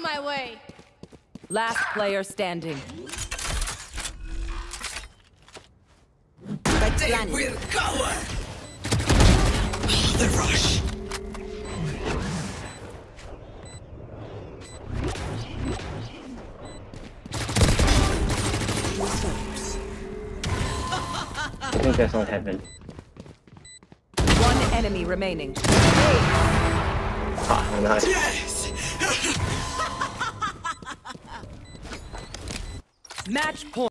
my way. Last player standing. They will cover. The rush. I think that's on heaven. One enemy remaining. Ah, nice. Yes. Match point.